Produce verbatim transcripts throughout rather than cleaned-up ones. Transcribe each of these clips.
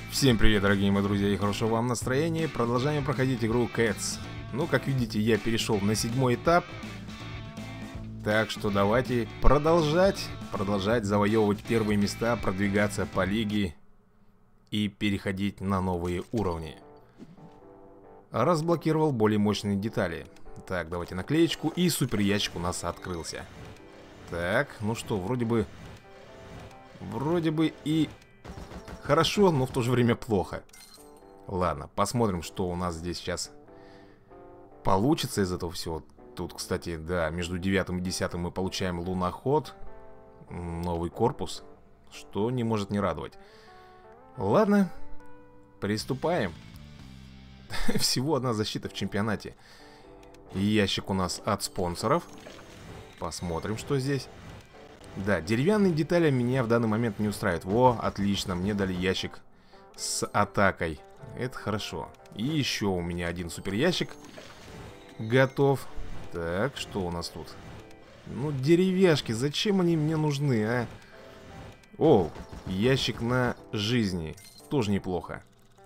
Всем привет, дорогие мои друзья, и хорошего вам настроения. Продолжаем проходить игру Cats. Ну, как видите, я перешел на седьмой этап. Так что давайте продолжать, продолжать завоевывать первые места, продвигаться по лиге и переходить на новые уровни. Разблокировал более мощные детали. Так, давайте наклеечку, и супер ящик у нас открылся. Так, ну что, вроде бы... Вроде бы и... Хорошо, но в то же время плохо. Ладно, посмотрим, что у нас здесь сейчас получится из этого всего. Тут, кстати, да, между девятым и десятым мы получаем луноход. Новый корпус, что не может не радовать. Ладно, приступаем. Всего одна защита в чемпионате. Ящик у нас от спонсоров. Посмотрим, что здесь. Да, деревянные детали меня в данный момент не устраивают. Во, отлично, мне дали ящик с атакой. Это хорошо. И еще у меня один супер ящик готов. Так, что у нас тут? Ну, деревяшки, зачем они мне нужны, а? О, ящик на жизни. Тоже неплохо.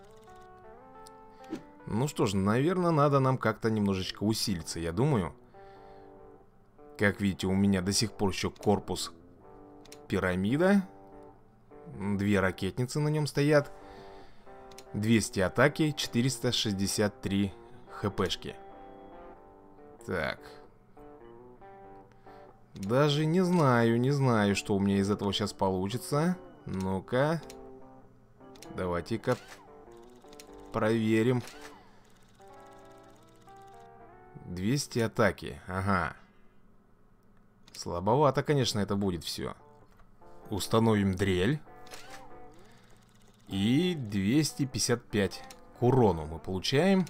Ну что ж, наверное, надо нам как-то немножечко усилиться, я думаю. Как видите, у меня до сих пор еще корпус пирамида. Две ракетницы на нем стоят. двести атаки, четыреста шестьдесят три хпшки. Так. Даже не знаю, не знаю, что у меня из этого сейчас получится. Ну-ка. Давайте-ка проверим. двести атаки, ага. Слабовато, конечно, это будет все. Установим дрель. И двести пятьдесят пять к урону мы получаем.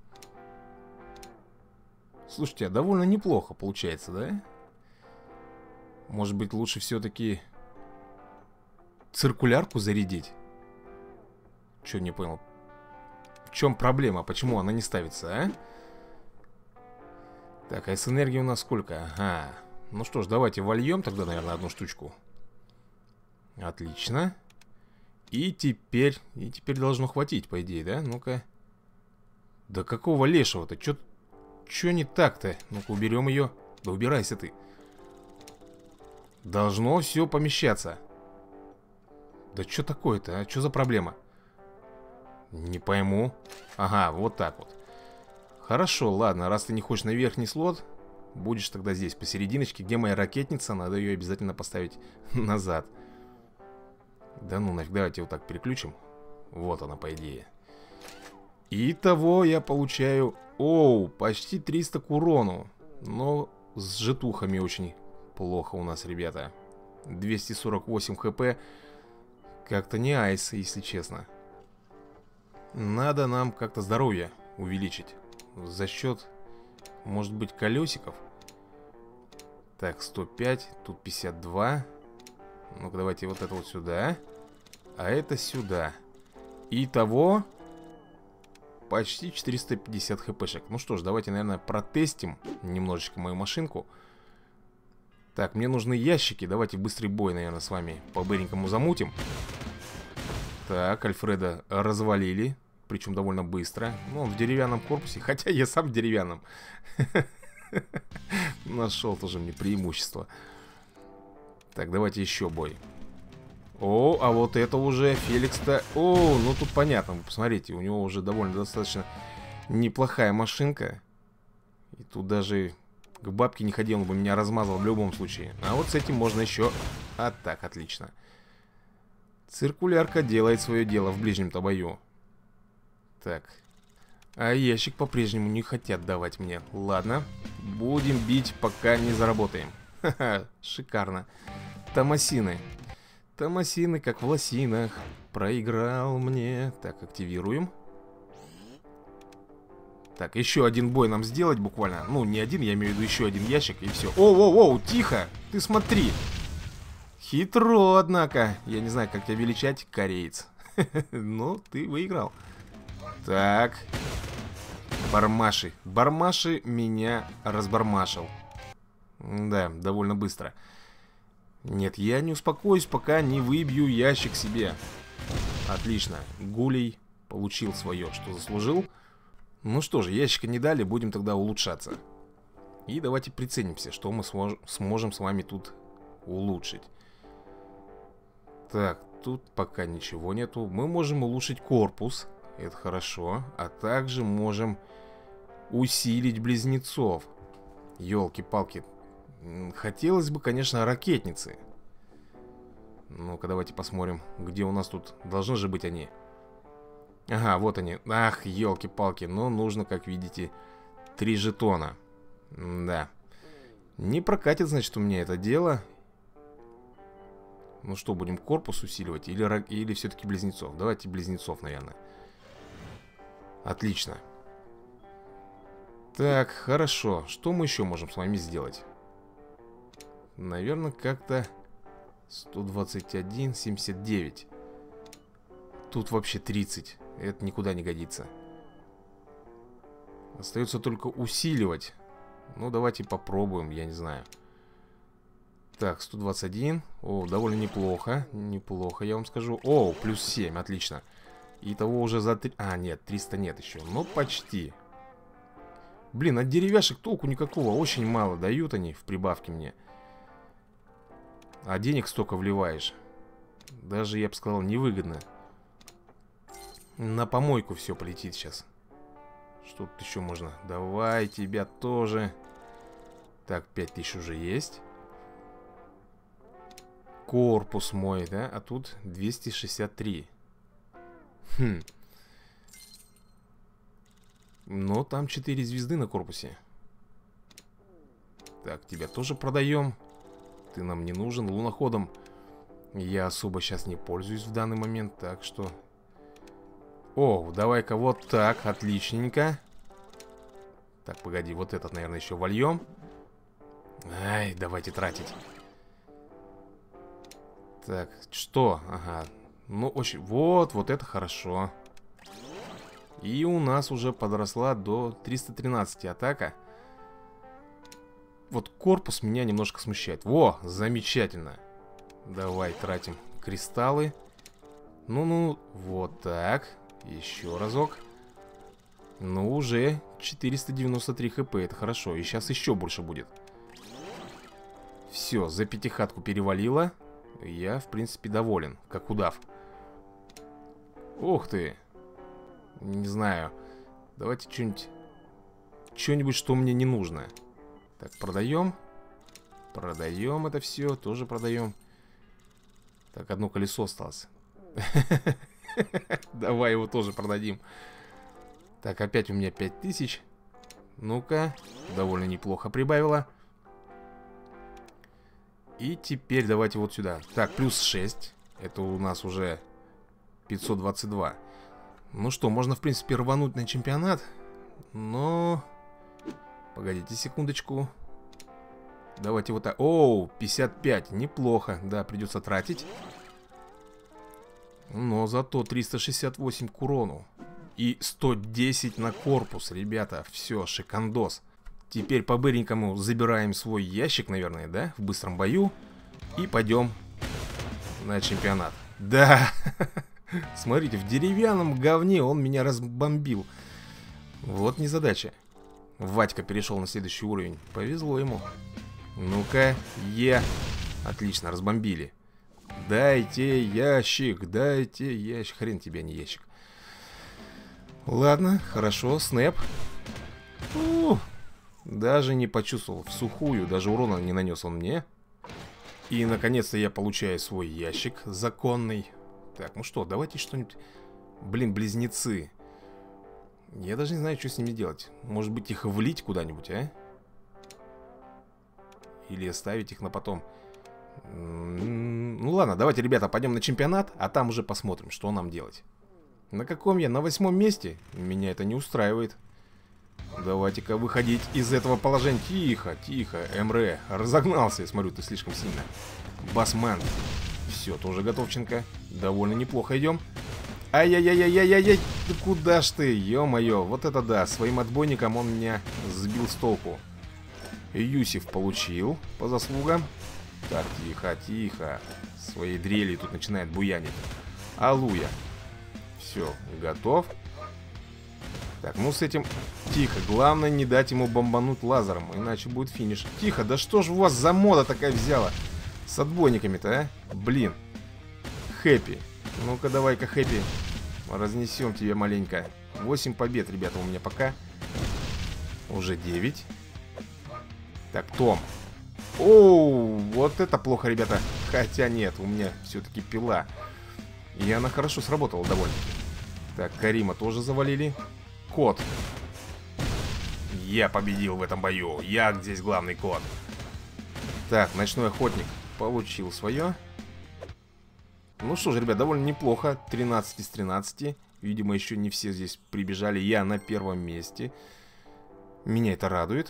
Слушайте, а довольно неплохо получается, да? Может быть, лучше все-таки циркулярку зарядить? Че, не понял. В чем проблема? Почему она не ставится, а? Так, а с энергией у нас сколько? Ага. Ну что ж, давайте вольем тогда, наверное, одну штучку. Отлично. И теперь... И теперь должно хватить, по идее, да? Ну-ка. Да какого лешего-то? Чё... Чё не так-то? Ну-ка, уберем ее. Да убирайся ты. Должно все помещаться. Да что такое-то, а? Что за проблема? Не пойму. Ага, вот так вот. Хорошо, ладно, раз ты не хочешь на верхний слот, будешь тогда здесь, посерединочке. Где моя ракетница? Надо ее обязательно поставить назад. Да ну нафиг, давайте вот так переключим. Вот она, по идее. Итого я получаю... Оу, почти триста к урону. Но с житухами очень плохо у нас, ребята. двести сорок восемь хп. Как-то не айс, если честно. Надо нам как-то здоровье увеличить. За счет, может быть, колесиков. Так, сто пять, тут пятьдесят два. Ну-ка, давайте вот это вот сюда. А это сюда. Итого почти четыреста пятьдесят хпшек. Ну что ж, давайте, наверное, протестим немножечко мою машинку. Так, мне нужны ящики. Давайте быстрый бой, наверное, с вами по-быренькому замутим. Так, Альфреда развалили. Причем довольно быстро. Ну, он в деревянном корпусе. Хотя я сам в деревянном. Нашел тоже мне преимущество. Так, давайте еще бой. О, а вот это уже Феликс-то... О, ну тут понятно. Вы посмотрите, у него уже довольно достаточно неплохая машинка. И тут даже к бабке не ходил, он бы меня размазал в любом случае. А вот с этим можно еще... А так, отлично. Циркулярка делает свое дело в ближнем-то бою. Так. А ящик по-прежнему не хотят давать мне. Ладно. Будем бить, пока не заработаем. Ха-ха, шикарно. Томасины. Томасины, как в лосинах. Проиграл мне. Так, активируем. Так, еще один бой нам сделать буквально. Ну, не один, я имею в виду еще один ящик, и все. Оу-оу-оу, тихо! Ты смотри! Хитро, однако. Я не знаю, как тебя величать, кореец. Ну, ты выиграл. Так. Бармаши. Бармаши меня разбармашил. Да, довольно быстро. Нет, я не успокоюсь, пока не выбью ящик себе. Отлично. Гулей получил свое, что заслужил. Ну что же, ящика не дали, будем тогда улучшаться. И давайте приценимся, что мы смож сможем с вами тут улучшить. Так, тут пока ничего нету. Мы можем улучшить корпус. Это хорошо. А также можем усилить близнецов. Ёлки-палки. Хотелось бы, конечно, ракетницы. Ну-ка, давайте посмотрим, где у нас тут должны же быть они. Ага, вот они. Ах, елки-палки. Но нужно, как видите, три жетона. Да. Не прокатит, значит, у меня это дело. Ну что, будем корпус усиливать? Или, или все-таки близнецов? Давайте близнецов, наверное. Отлично. Так, хорошо. Что мы еще можем с вами сделать? Наверное, как-то сто двадцать один, семьдесят девять. Тут вообще тридцать. Это никуда не годится. Остается только усиливать. Ну, давайте попробуем, я не знаю. Так, сто двадцать один. О, довольно неплохо. Неплохо, я вам скажу. О, плюс семь, отлично. Итого уже за три... А, нет, триста нет еще. Но почти. Блин, от деревяшек толку никакого. Очень мало дают они в прибавке мне. А денег столько вливаешь. Даже, я бы сказал, невыгодно. На помойку все полетит сейчас. Что тут еще можно? Давай тебя тоже. Так, пять тысяч уже есть. Корпус мой, да? А тут двести шестьдесят три. Хм. Но там четыре звезды на корпусе. Так, тебя тоже продаем. Ты нам не нужен. Луноходом я особо сейчас не пользуюсь в данный момент. Так что... О, давай-ка вот так, отличненько. Так, погоди, вот этот, наверное, еще вольем. Ай, давайте тратить. Так, что? Ага. Ну, очень... Вот, вот это хорошо. И у нас уже подросла до триста тринадцать атака. Вот корпус меня немножко смущает. Во, замечательно. Давай тратим кристаллы. Ну-ну, вот так. Еще разок. Ну, уже четыреста девяносто три хп, это хорошо. И сейчас еще больше будет. Все, за пятихатку перевалило. Я, в принципе, доволен, как удав. Ух ты. Не знаю. Давайте что-нибудь... Что-нибудь, что мне не нужно. Так, продаем. Продаем это все, тоже продаем. Так, одно колесо осталось. Давай его тоже продадим. Так, опять у меня пять тысяч. Ну-ка, довольно неплохо прибавила. И теперь давайте вот сюда. Так, плюс шесть. Это у нас уже пятьсот двадцать два. Ну что, можно в принципе рвануть на чемпионат. Но... Погодите секундочку. Давайте вот так. Оу, пятьдесят пять, неплохо. Да, придется тратить. Но зато триста шестьдесят восемь к урону. И сто десять на корпус, ребята. Все, шикандос. Теперь по-быренькому забираем свой ящик, наверное, да? В быстром бою. И пойдем на чемпионат. Да. Смотрите, в деревянном говне он меня разбомбил. Вот незадача. Вадька перешел на следующий уровень. Повезло ему. Ну-ка, е. Отлично, разбомбили. Дайте ящик, дайте ящик. Хрен тебе, не ящик. Ладно, хорошо, снэп. У, даже не почувствовал в сухую, даже урона не нанес он мне. И наконец-то я получаю свой ящик законный. Так, ну что, давайте что-нибудь. Блин, близнецы. Я даже не знаю, что с ними делать. Может быть, их влить куда-нибудь, а? Или оставить их на потом. Ну ладно, давайте, ребята, пойдем на чемпионат, а там уже посмотрим, что нам делать. На каком я? На восьмом месте? Меня это не устраивает. Давайте-ка выходить из этого положения. Тихо, тихо, Эмре. Разогнался, я смотрю, ты слишком сильно. Басмен. Все, тоже готовченко. Довольно неплохо идем. Ай-яй-яй-яй-яй-яй. Ты куда ж ты? Ё-моё, вот это да. Своим отбойником он меня сбил с толку. Юсиф получил по заслугам. Так, тихо, тихо. Своей дрелью тут начинает буянить. Алуя. Все, готов. Так, ну с этим тихо. Главное не дать ему бомбануть лазером, иначе будет финиш. Тихо, да что ж у вас за мода такая взяла? С отбойниками-то, а? Блин. Хэппи. Ну-ка, давай-ка, Хэппи. Разнесем тебе маленько. восемь побед, ребята, у меня пока. Уже девять. Так, Том. Оу, вот это плохо, ребята. Хотя нет, у меня все-таки пила. И она хорошо сработала довольно-таки. Так, Карима тоже завалили. Кот. Я победил в этом бою. Я здесь главный кот. Так, ночной охотник получил свое. Ну что ж, ребят, довольно неплохо. тринадцать из тринадцати. Видимо, еще не все здесь прибежали. Я на первом месте. Меня это радует.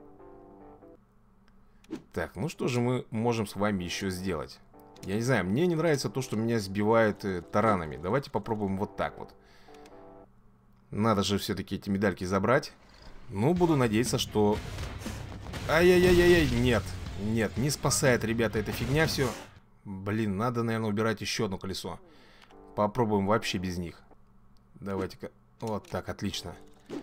Так, ну что же мы можем с вами еще сделать? Я не знаю, мне не нравится то, что меня сбивают э, таранами. Давайте попробуем вот так вот. Надо же все-таки эти медальки забрать. Ну, буду надеяться, что... Ай-яй-яй-яй-яй, нет. Нет, не спасает, ребята, эта фигня все. Блин, надо, наверное, убирать еще одно колесо. Попробуем вообще без них. Давайте-ка... Вот так, отлично.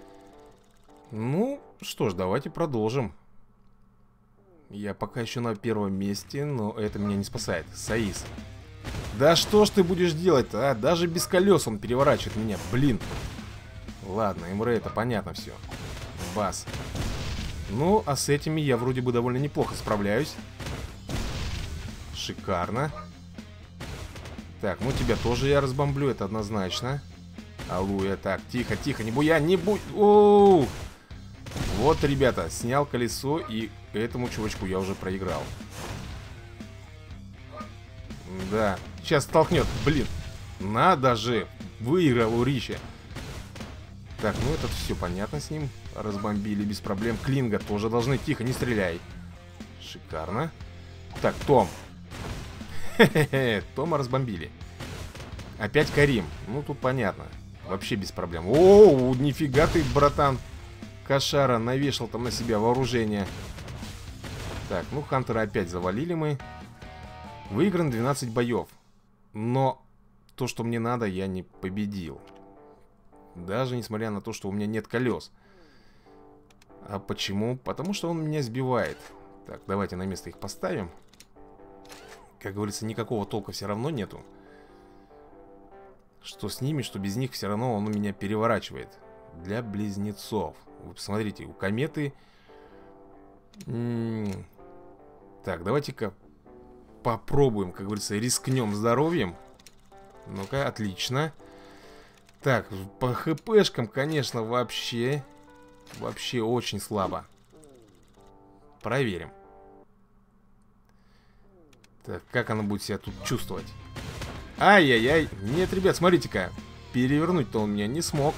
Ну, что ж, давайте продолжим. Я пока еще на первом месте, но это меня не спасает. Саис. Да что ж ты будешь делать-то, а? Даже без колес он переворачивает меня, блин. Ладно, МР это понятно все. Бас. Ну, а с этими я вроде бы довольно неплохо справляюсь. Шикарно. Так, ну тебя тоже я разбомблю, это однозначно. Аллуя, так, тихо, тихо, не буя, не буй. Оу! Вот, ребята, снял колесо, и этому чувачку я уже проиграл. Да, сейчас столкнет, блин. Надо же, выиграл у Ричи. Так, ну это все понятно с ним. Разбомбили без проблем. Клинга тоже должны, тихо, не стреляй. Шикарно. Так, Том. Хе-хе-хе, Тома разбомбили. Опять Карим, ну тут понятно. Вообще без проблем. Оу, нифига ты, братан. Кошара навешал там на себя вооружение. Так, ну Хантера опять завалили мы. Выиграно двенадцать боев. Но то, что мне надо, я не победил. Даже несмотря на то, что у меня нет колес. А почему? Потому что он меня сбивает. Так, давайте на место их поставим. Как говорится, никакого толка все равно нету. Что с ними, что без них, все равно он у меня переворачивает. Для близнецов. Вы посмотрите, у кометы... М-м- так, давайте-ка попробуем, как говорится, рискнем здоровьем. Ну-ка, отлично. Так, по хпшкам, конечно, вообще... Вообще очень слабо. Проверим. Так, как она будет себя тут чувствовать? Ай-яй-яй. Нет, ребят, смотрите-ка. Перевернуть-то он меня не смог.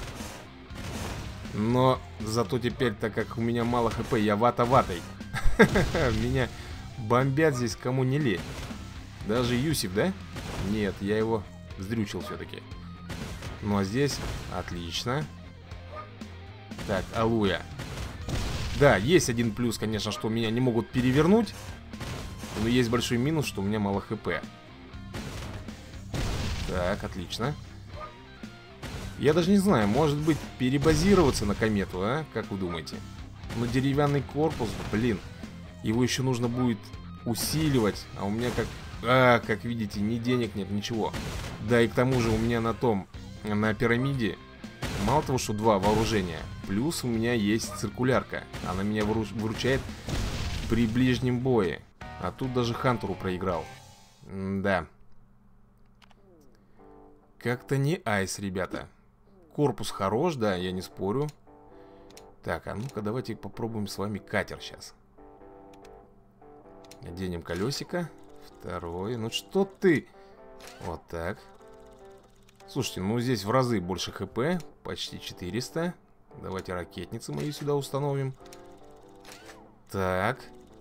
Но зато теперь, так как у меня мало хп, я вата-ватой. Меня бомбят здесь кому не лень. Даже Юсиф, да? Нет, я его вздрючил все-таки. Ну а здесь отлично. Так, Алуя. Да, есть один плюс, конечно, что меня не могут перевернуть. Но есть большой минус, что у меня мало хп. Так, отлично. Я даже не знаю, может быть, перебазироваться на комету, а? Как вы думаете? Но деревянный корпус, блин. Его еще нужно будет усиливать. А у меня как... А, как видите, ни денег нет, ничего. Да, и к тому же у меня на том... На пирамиде... Мало того, что два вооружения. Плюс у меня есть циркулярка. Она меня выручает при ближнем бое. А тут даже Хантеру проиграл. М-да. Как-то не айс, ребята. Корпус хорош, да, я не спорю. Так, а ну-ка давайте попробуем с вами катер сейчас. Оденем колесико. Второй. Ну что ты? Вот так. Слушайте, ну здесь в разы больше хп. Почти четыреста. Давайте ракетницу мою сюда установим. Так.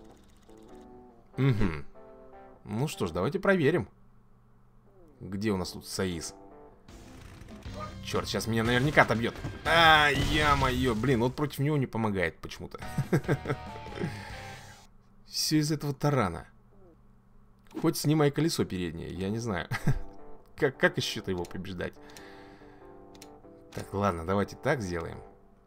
Угу. Ну что ж, давайте проверим. Где у нас тут Саис? Черт, сейчас меня наверняка отобьет. А, я-моё, блин, вот против него не помогает почему-то. Все из этого тарана. Хоть снимай колесо переднее, я не знаю. Как, как еще-то его побеждать? Так, ладно, давайте так сделаем.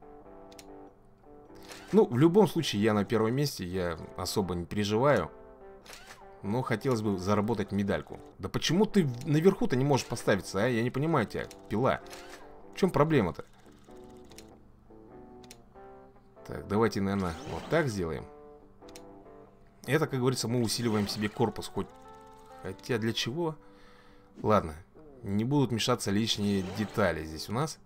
Ну, в любом случае, я на первом месте, я особо не переживаю. Но хотелось бы заработать медальку. Да почему ты наверху-то не можешь поставиться, а? Я не понимаю тебя, пила. В чем проблема-то? Так, давайте, наверное, вот так сделаем. Это, как говорится, мы усиливаем себе корпус хоть. Хотя для чего? Ладно, не будут мешаться лишние детали здесь у нас.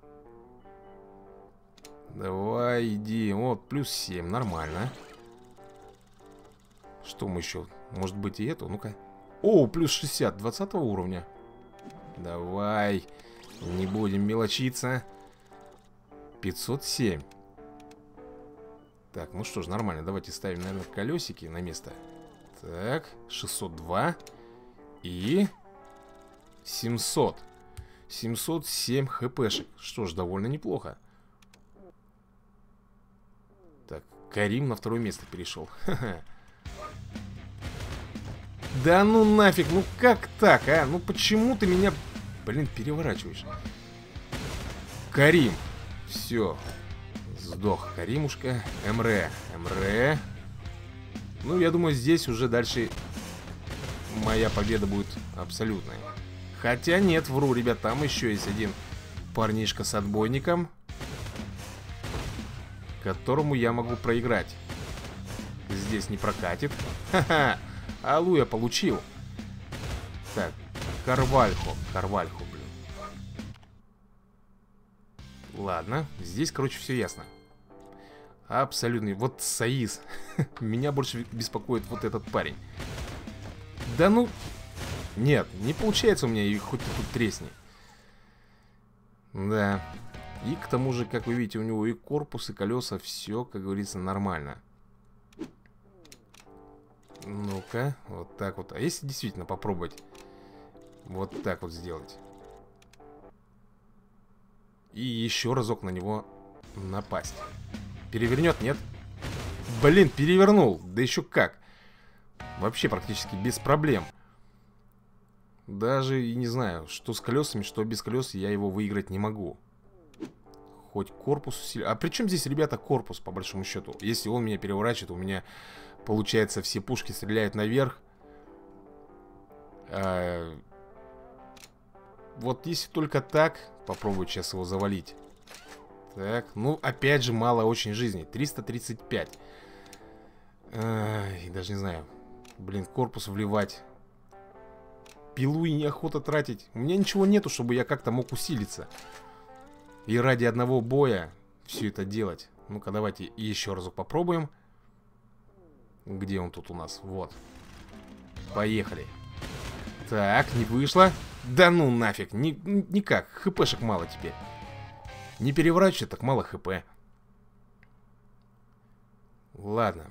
Давай, иди. Вот, плюс семь, нормально. Что мы еще? Может быть и эту? Ну-ка. О, плюс шестьдесят, двадцатого уровня. Давай. Не будем мелочиться. пятьсот семь. Так, ну что ж, нормально. Давайте ставим, наверное, колесики на место. Так, шестьсот два. И семьсот. семьсот семь хпшек. Что ж, довольно неплохо. Так, Карим на второе место перешел. Ха-ха. Да ну нафиг, ну как так, а? Ну почему ты меня, блин, переворачиваешь? Карим. Все. Сдох Каримушка. Эмре. Эмре. Ну, я думаю, здесь уже дальше моя победа будет абсолютная. Хотя нет, вру, ребят, там еще есть один парнишка с отбойником, которому я могу проиграть. Здесь не прокатит. Ха-ха. Аллу я получил. Так, Карвальхо. Карвальхо, блин. Ладно, здесь, короче, все ясно. Абсолютно. Вот Саиз. Меня больше беспокоит вот этот парень. Да ну... Нет, не получается у меня, и хоть ты тут тресни. Да. И к тому же, как вы видите, у него и корпус, и колеса, все, как говорится, нормально. Ну-ка, вот так вот. А если действительно попробовать вот так вот сделать? И еще разок на него напасть. Перевернет, нет? Блин, перевернул. Да еще как. Вообще практически без проблем. Даже и не знаю, что с колесами, что без колес, я его выиграть не могу. Хоть корпус усилил. А при чем здесь, ребята, корпус, по большому счету? Если он меня переворачивает, у меня, получается, все пушки стреляют наверх. А... Вот если только так, попробую сейчас его завалить. Так, ну, опять же, мало очень жизни. триста тридцать пять. Ай, даже не знаю. Блин, корпус вливать. Пилу и неохота тратить. У меня ничего нету, чтобы я как-то мог усилиться. И ради одного боя все это делать. Ну-ка, давайте еще разок попробуем. Где он тут у нас? Вот. Поехали. Так, не вышло. Да ну нафиг, ни, никак. Хпшек мало теперь. Не переворачивай, так мало хп. Ладно.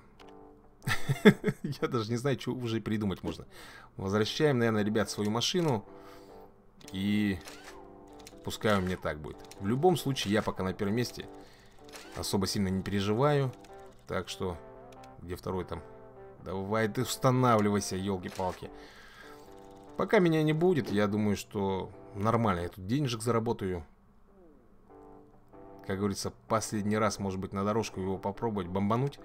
Я даже не знаю, что уже придумать можно. Возвращаем, наверное, ребят, свою машину. И пускай у меня так будет. В любом случае, я пока на первом месте. Особо сильно не переживаю. Так что, где второй там? Давай ты устанавливайся, елки-палки. Пока меня не будет, я думаю, что нормально я тут денежек заработаю. Как говорится, последний раз, может быть, на дорожку его попробовать бомбануть.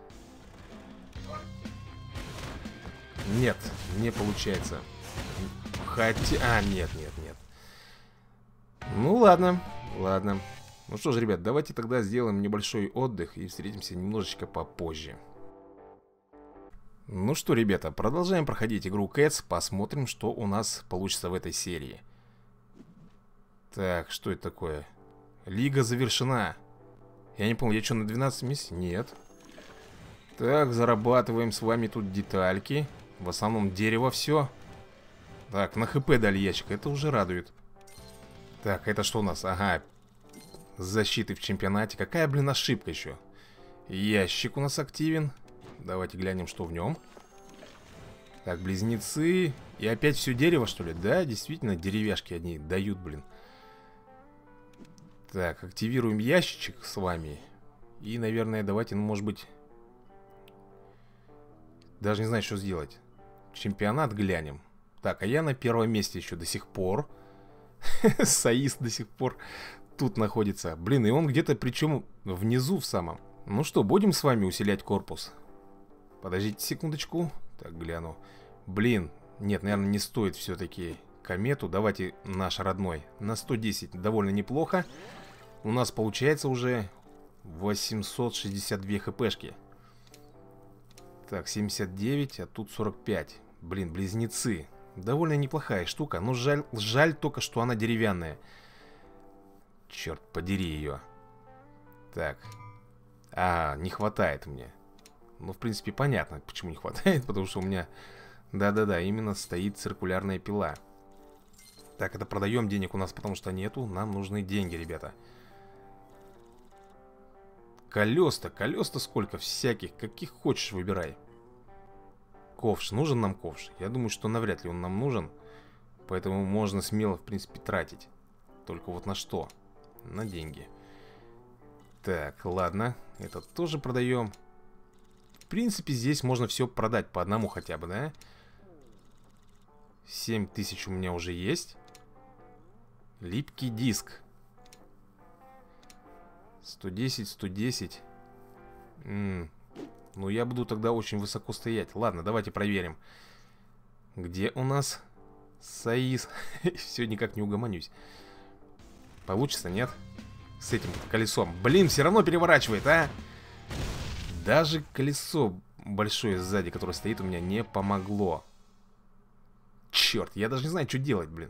Нет, не получается. Хотя... А, нет, нет, нет. Ну, ладно, ладно. Ну что ж, ребят, давайте тогда сделаем небольшой отдых и встретимся немножечко попозже. Ну что, ребята, продолжаем проходить игру Cats. Посмотрим, что у нас получится в этой серии. Так, что это такое? Лига завершена. Я не помню, я что, на двенадцатом месте? Нет. Так, зарабатываем с вами тут детальки. В основном дерево все. Так, на хп дали ящик, это уже радует. Так, это что у нас? Ага, защиты в чемпионате. Какая, блин, ошибка еще? Ящик у нас активен. Давайте глянем, что в нем. Так, близнецы. И опять все дерево, что ли? Да, действительно, деревяшки одни дают, блин. Так, активируем ящичек с вами. И, наверное, давайте, ну, может быть... Даже не знаю, что сделать. Чемпионат глянем. Так, а я на первом месте еще до сих пор. Саис до сих пор тут находится. Блин, и он где-то, причем внизу в самом. Ну что, будем с вами усилять корпус? Подождите секундочку. Так, гляну. Блин, нет, наверное, не стоит все-таки комету. Давайте наш родной. На сто десять довольно неплохо. У нас получается уже восемьсот шестьдесят две хпшки. Так, семьдесят девять, а тут сорок пять. Блин, близнецы. Довольно неплохая штука. Но жаль, жаль только, что она деревянная. Черт подери ее. Так. А, не хватает мне. Ну, в принципе, понятно, почему не хватает. Потому что у меня... Да-да-да, именно стоит циркулярная пила. Так, это продаем, денег у нас потому что нету. Нам нужны деньги, ребята. Колес-то, колес-то сколько всяких. Каких хочешь, выбирай. Ковш, нужен нам ковш? Я думаю, что навряд ли он нам нужен. Поэтому можно смело, в принципе, тратить. Только вот на что? На деньги. Так, ладно. Это тоже продаем. В принципе, здесь можно все продать по одному хотя бы, да? семь тысяч у меня уже есть. Липкий диск. сто десять, сто десять. М-м. Ну, я буду тогда очень высоко стоять. Ладно, давайте проверим. Где у нас Саис? Все никак не угомонюсь. Получится, нет? С этим колесом. Блин, все равно переворачивает, а? Даже колесо большое сзади, которое стоит у меня, не помогло. Черт, я даже не знаю, что делать, блин.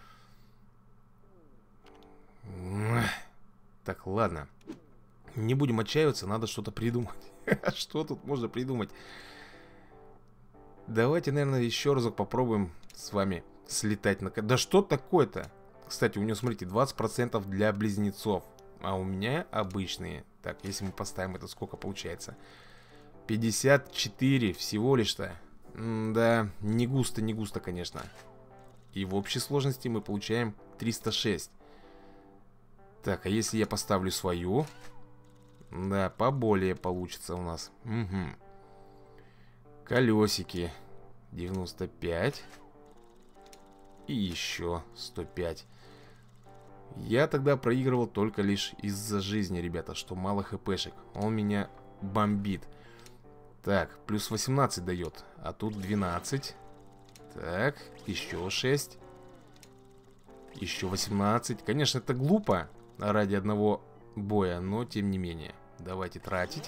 Так, ладно. Не будем отчаиваться, надо что-то придумать. Что тут можно придумать? Давайте, наверное, еще разок попробуем с вами слетать на... Да что такое-то? Кстати, у него, смотрите, двадцать процентов для близнецов. А у меня обычные. Так, если мы поставим это, сколько получается? пятьдесят четыре всего лишь-то. Да, не густо, не густо, конечно. И в общей сложности мы получаем триста шесть. Так, а если я поставлю свою? Да, поболее получится у нас. Угу. Колесики девяносто пять. И еще сто пять. Я тогда проигрывал только лишь из-за жизни, ребята, что мало хпшек. Он меня бомбит. Так, плюс восемнадцать дает. А тут двенадцать. Так, еще шесть. Еще восемнадцать. Конечно, это глупо ради одного боя, но тем не менее. Давайте тратить.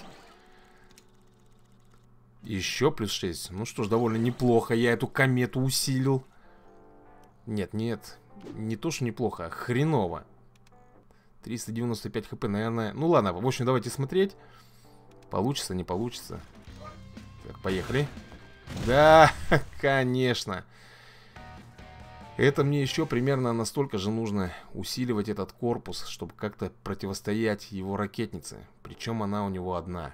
Еще плюс шесть. Ну что ж, довольно неплохо. Я эту комету усилил. Нет, нет. Не то, что неплохо, а хреново. триста девяносто пять хп, наверное. Ну ладно, в общем, давайте смотреть. Получится, не получится. Так, поехали. Да, конечно. Это мне еще примерно настолько же нужно усиливать этот корпус, чтобы как-то противостоять его ракетнице. Причем она у него одна.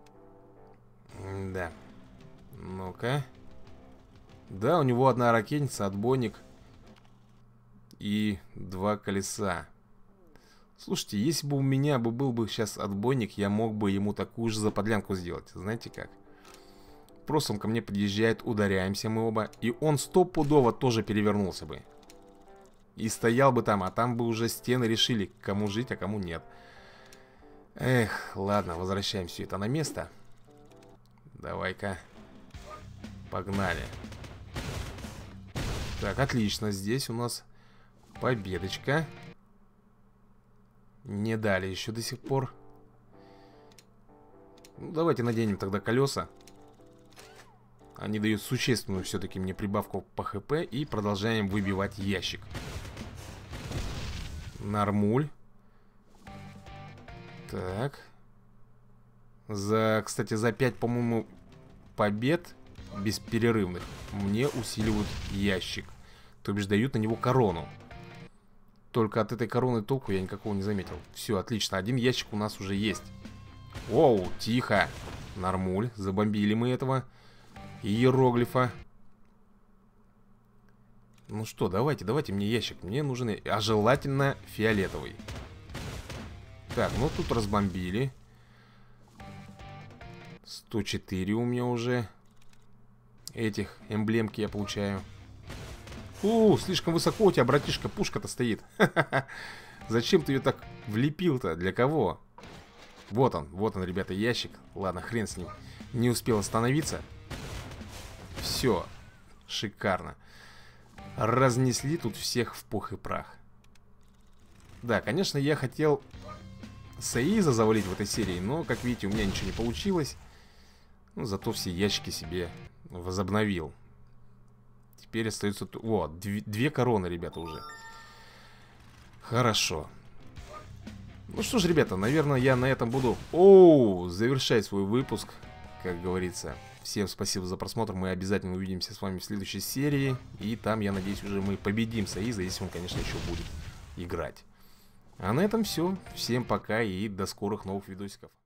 Да. Ну-ка. Да, у него одна ракетница, отбойник и два колеса. Слушайте, если бы у меня бы был бы сейчас отбойник, я мог бы ему такую же заподлянку сделать. Знаете как? Просто он ко мне подъезжает, ударяемся мы оба, и он стопудово тоже перевернулся бы. И стоял бы там, а там бы уже стены решили, кому жить, а кому нет. Эх, ладно, возвращаем все это на место. Давай-ка. Погнали. Так, отлично, здесь у нас победочка. Не дали еще до сих пор. Ну, давайте наденем тогда колеса. Они дают существенную все-таки мне прибавку по хп. И продолжаем выбивать ящик. Нормуль. Так. За, кстати, за пять, по-моему, побед бесперерывных мне усиливают ящик. То бишь дают на него корону. Только от этой короны толку я никакого не заметил. Все, отлично, один ящик у нас уже есть. Оу, тихо. Нормуль, забомбили мы этого иероглифа. Ну что, давайте, давайте мне ящик. Мне нужен, а желательно фиолетовый. Так, ну тут разбомбили. сто четыре у меня уже этих эмблемки я получаю. У, слишком высоко у тебя, братишка, пушка-то стоит. Зачем ты ее так влепил-то? Для кого? Вот он, вот он, ребята, ящик. Ладно, хрен с ним. Не успел остановиться. Все, шикарно. Разнесли тут всех в пух и прах. Да, конечно, я хотел Саиза завалить в этой серии, но, как видите, у меня ничего не получилось. Ну, зато все ящики себе возобновил. Теперь остается... О, две, две короны, ребята, уже. Хорошо. Ну что ж, ребята, наверное, я на этом буду... Оу, завершать свой выпуск, как говорится. Всем спасибо за просмотр. Мы обязательно увидимся с вами в следующей серии. И там, я надеюсь, уже мы победим Саиза, если он, конечно, еще будет играть. А на этом все. Всем пока и до скорых новых видосиков.